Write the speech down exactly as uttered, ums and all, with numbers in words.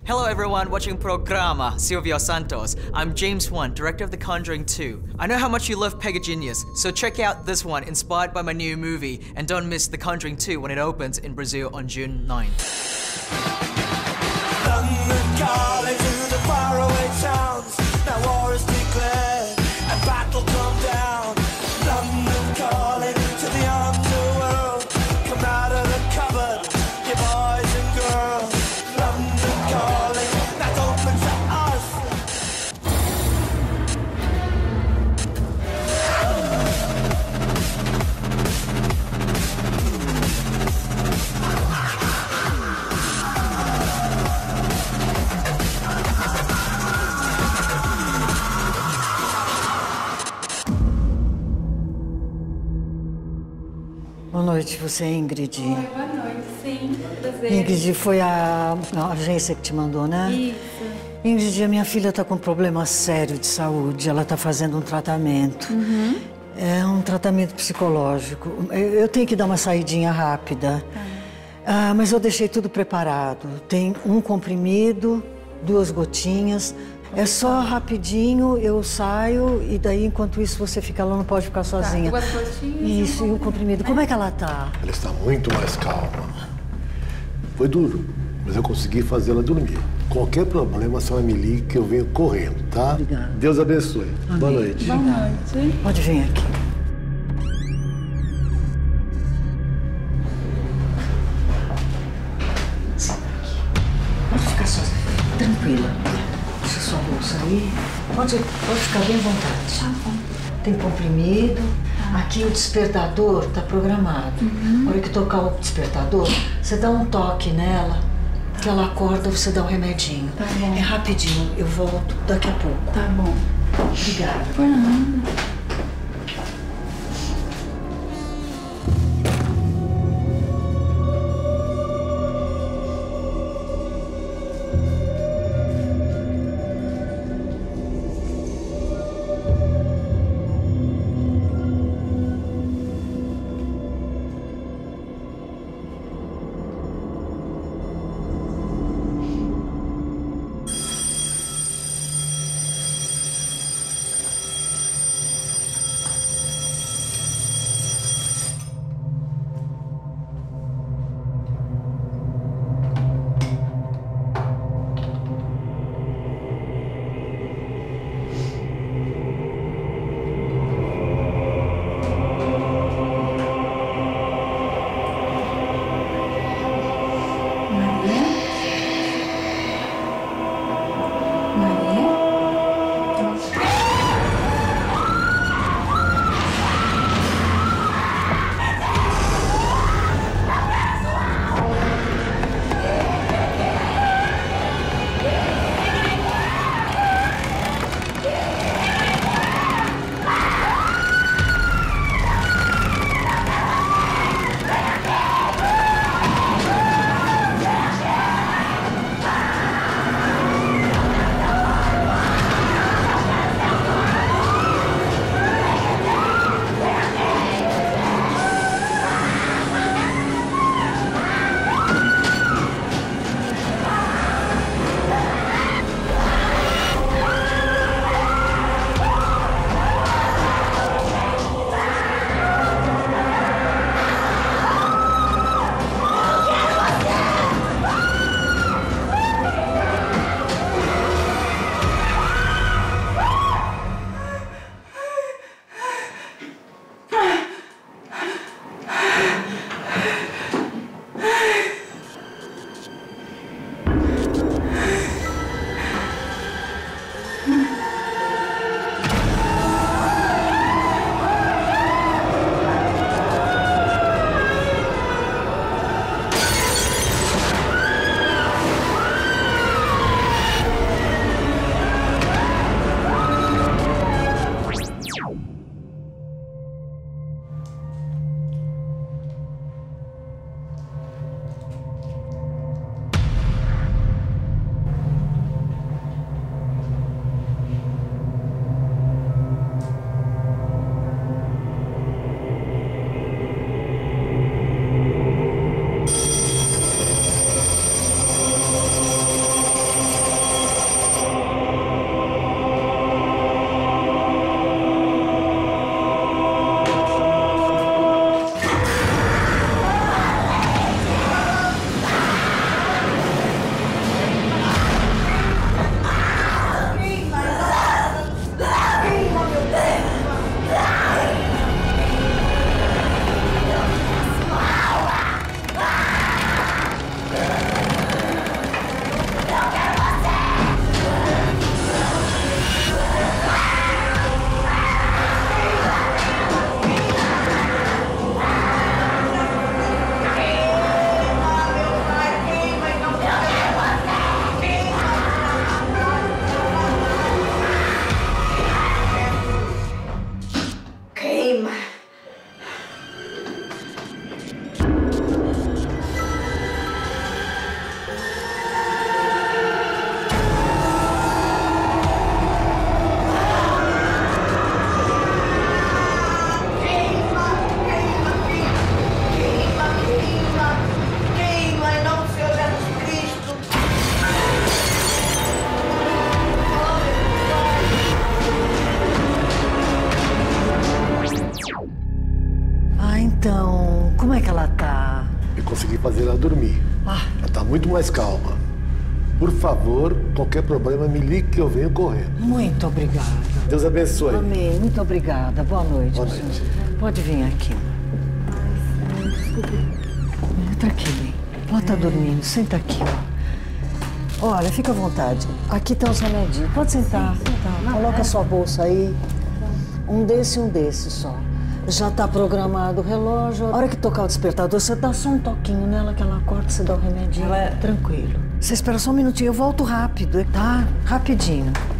Hello everyone watching Programa Silvio Santos. I'm James Wan, director of The Conjuring two. I know how much you love Pegadenius, so check out this one inspired by my new movie, and don't miss The Conjuring two when it opens in Brazil on June ninth. London calling to the faraway towns. Now war is declared and battle come down. London calling to the underworld. Come out of the cupboard, you boys and girls. London calling, that's open to us. Boa noite, você é Ingrid? Oi, boa noite, sim, prazer. Ingrid, foi a, a agência que te mandou, né? Isso. Ingrid, a minha filha está com um problema sério de saúde, ela está fazendo um tratamento. Uhum. É um tratamento psicológico. Eu tenho que dar uma saidinha rápida. Tá. Ah, mas eu deixei tudo preparado. Tem um comprimido, duas gotinhas. É só rapidinho, eu saio e daí, enquanto isso, você fica lá, não pode ficar sozinha. Tá, duas gotinhas. Isso, e o comprimido. Como é que ela tá? Ela está muito mais calma. Foi duro, mas eu consegui fazê-la dormir. Qualquer problema, a senhora me liga que eu venho correndo, tá? Obrigada. Deus abençoe. Amém. Boa noite. Boa noite. Pode vir aqui. Pode ficar sozinha. Tranquila. Deixa sua bolsa aí. Pode, pode ficar bem à vontade. Tá bom. Tem comprimido. Aqui o despertador tá programado. Uhum. Na hora que tocar o despertador, você dá um toque nela, que ela acorda, você dá um remedinho. Tá bom. É rapidinho, eu volto daqui a pouco. Tá bom. Obrigada. Por nada. muito mais calma. Por favor, qualquer problema, me ligue que eu venho correndo. Muito obrigada. Deus abençoe. Amém. Muito obrigada. Boa noite. Boa noite. Pode vir aqui. Entra aqui, bem. Ela tá dormindo. Senta aqui, ó. Olha, fica à vontade. Aqui tá os remedinhos. Pode sentar. sentar. Coloca a sua bolsa aí. Um desse e um desse só. Já tá programado o relógio. A hora que tocar o despertador, você dá só um toquinho nela que ela acorda, você dá o remedinho. Ela é- Tranquilo. Você espera só um minutinho, eu volto rápido, tá? Rapidinho.